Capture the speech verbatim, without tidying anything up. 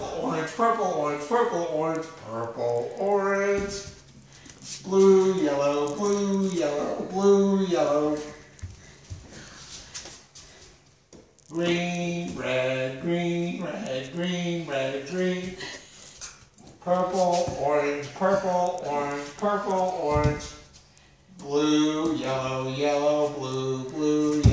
purple, orange, purple, orange, purple, orange, purple, orange, blue, yellow, blue, yellow, blue, yellow, green, red, green, red, green, red, green, purple, orange, purple, orange, purple, orange, blue, yellow, yellow, blue, blue, yellow.